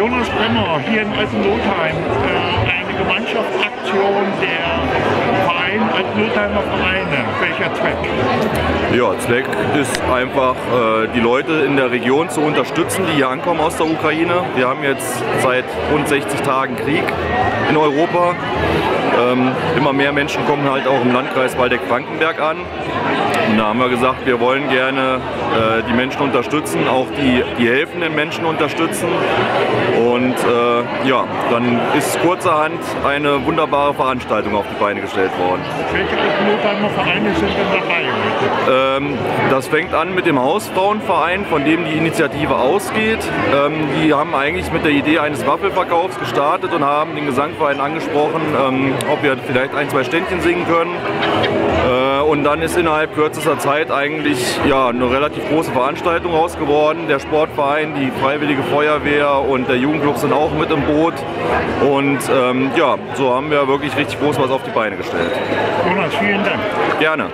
Jonas Bremmer hier in Altenlotheim, eine Gemeinschaftsaktion der Verein Altenlotheimer Vereine. Welcher Zweck? Ja, Zweck ist einfach, die Leute in der Region zu unterstützen, die hier ankommen aus der Ukraine. Wir haben jetzt seit rund 60 Tagen Krieg in Europa. Immer mehr Menschen kommen halt auch im Landkreis Waldeck-Frankenberg an. Und da haben wir gesagt, wir wollen gerne die Menschen unterstützen, auch die helfenden Menschen unterstützen. Und ja, dann ist kurzerhand eine wunderbare Veranstaltung auf die Beine gestellt worden. Welche Altenlotheimer Vereine sind denn dabei heute? Das fängt an mit dem Hausfrauenverein, von dem die Initiative ausgeht. Die haben eigentlich mit der Idee eines Waffelverkaufs gestartet und haben den Gesangverein angesprochen, ob wir vielleicht ein, zwei Ständchen singen können. Und dann ist innerhalb kürzester Zeit eigentlich ja, eine relativ große Veranstaltung raus geworden. Der Sportverein, die Freiwillige Feuerwehr und der Jugendclub sind auch mit im Boot. Und ja, so haben wir wirklich richtig groß was auf die Beine gestellt. Jonas, vielen Dank. Gerne.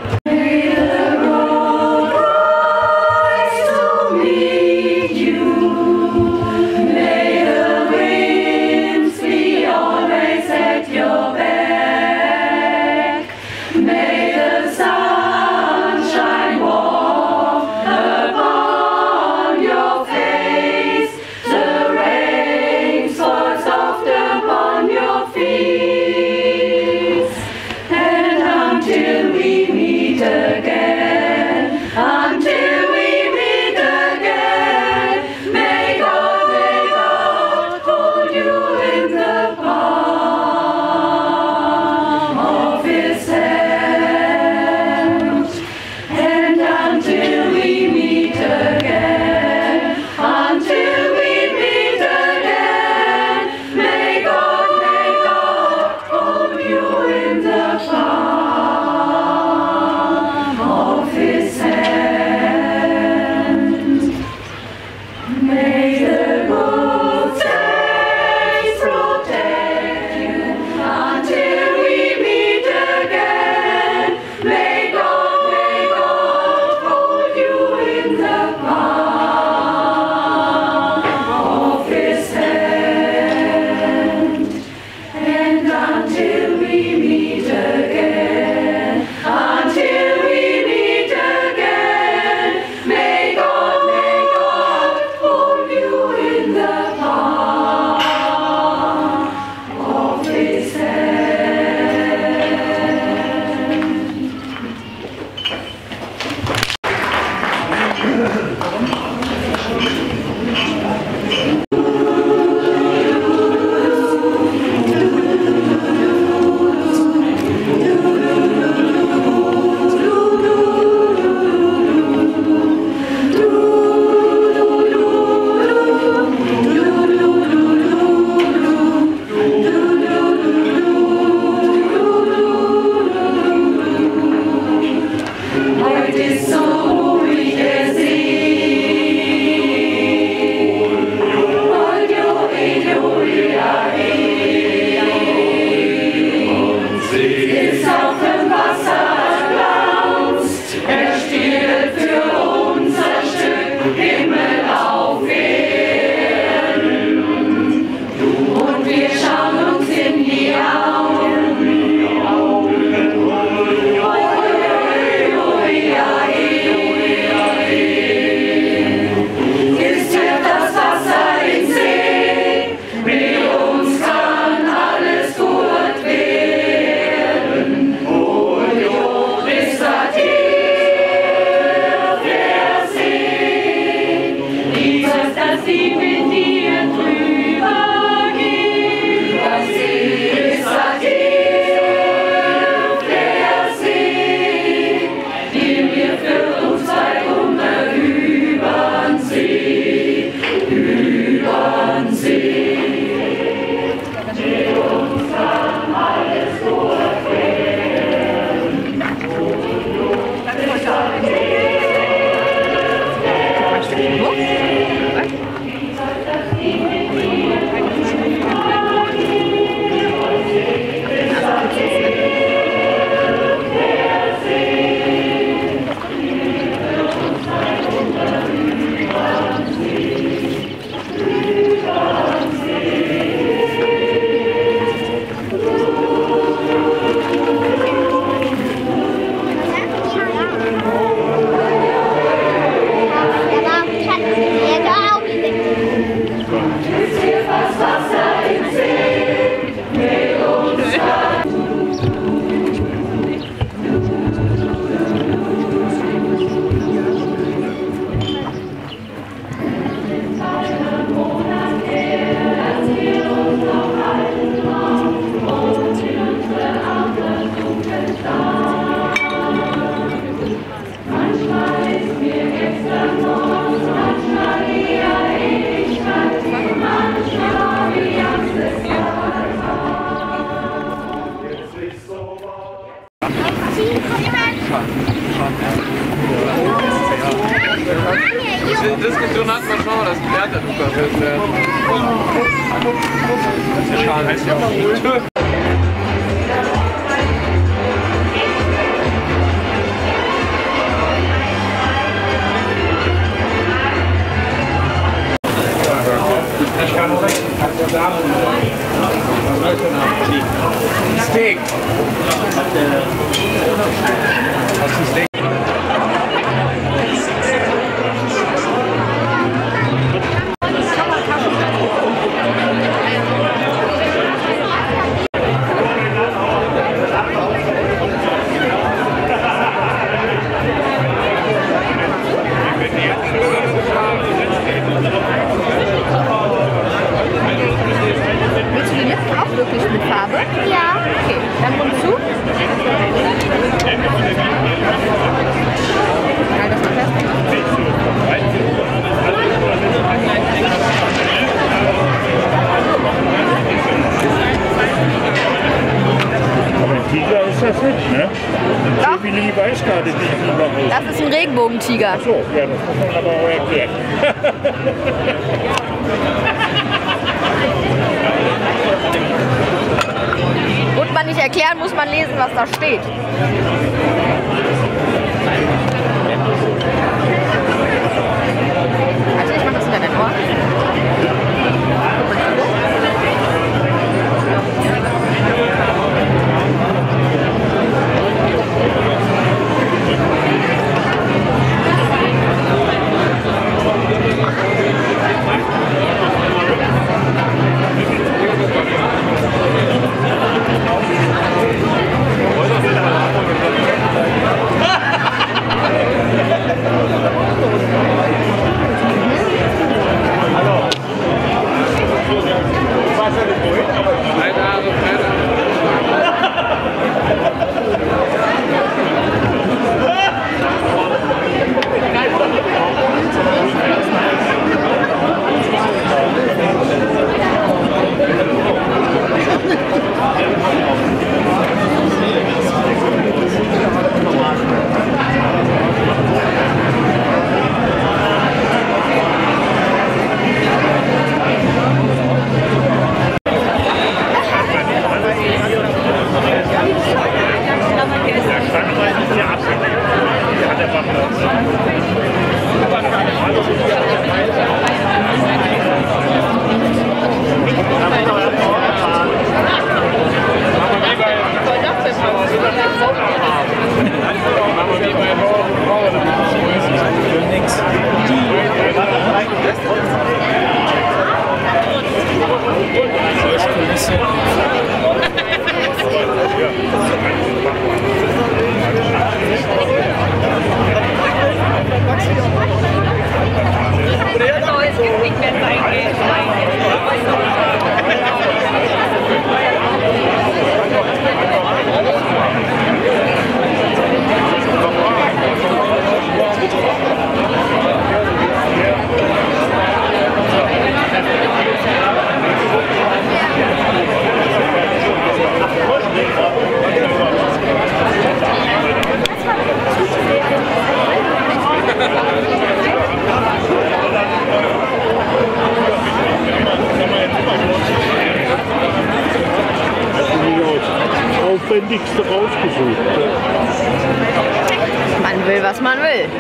And until we meet Schal heißt ja auch nicht. Steak. Willst du die Lippen auch wirklich mit Farbe? Ja. Okay, dann Mund zu. Halt das mal fest. Aber ein Tiger ist das nicht, ne? Doch. Wie die Weißkarte, die ich lieber aus. Das ist ein Regenbogentiger. Ach so, ja, das muss man aber auch erklären. Muss man nicht erklären, muss man lesen, was da steht. Also ich mach das hinter dein Ohr. Aufwendigste rausgesucht. Man will, was man will.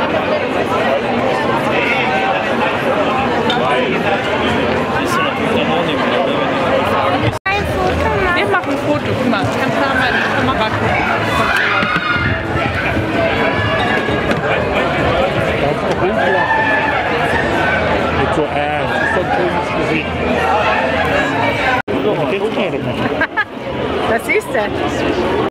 Wir machen ein Foto. Guck mal, kannst du mal in die Kamera gucken. Mit so, das ist doch ein schönes Gesicht. Jetzt gerade machen. Was siehst du?